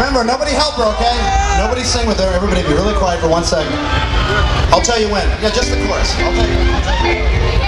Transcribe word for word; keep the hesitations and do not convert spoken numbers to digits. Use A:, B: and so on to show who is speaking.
A: Remember, nobody help her, okay? Nobody sing with her. Everybody be really quiet for one second. I'll tell you when. Yeah, just the chorus. I'll tell you. I'll tell you.